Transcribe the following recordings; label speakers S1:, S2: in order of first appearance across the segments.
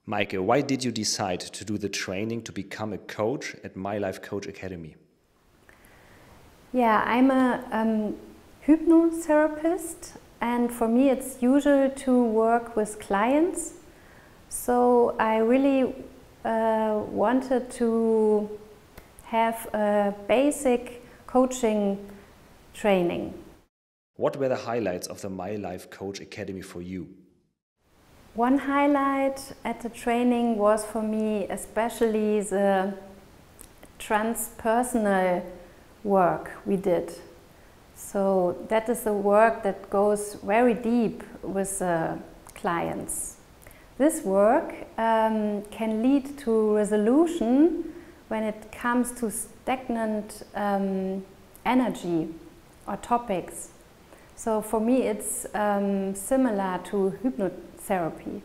S1: Maike, why did you decide to do the training to become a coach at My Life Coach Academy?
S2: Yeah, I'm a hypnotherapist, and for me it's usual to work with clients. So I really wanted to have a basic coaching training.
S1: What were the highlights of the My Life Coach Academy for you?
S2: One highlight at the training was for me especially the transpersonal work we did. So that is the work that goes very deep with the clients. This work can lead to resolution when it comes to stagnant energy or topics. So for me it's similar to hypnotherapy.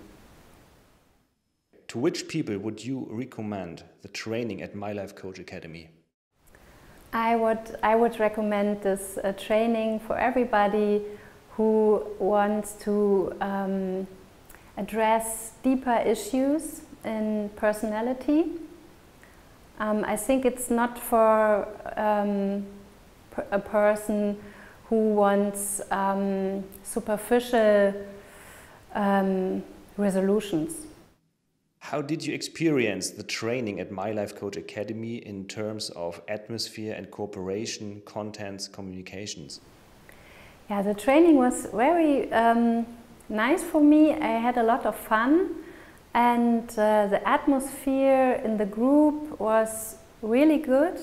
S1: To which people would you recommend the training at My Life Coach Academy?
S2: I would recommend this training for everybody who wants to address deeper issues in personality. I think it's not for a person who wants superficial resolutions.
S1: How did you experience the training at My Life Coach Academy in terms of atmosphere and cooperation, contents, communications?
S2: Yeah, the training was very nice for me. I had a lot of fun, and the atmosphere in the group was really good.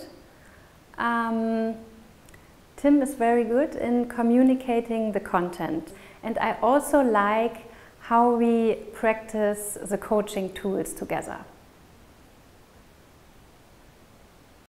S2: Tim is very good in communicating the content, and I also like how we practice the coaching tools together.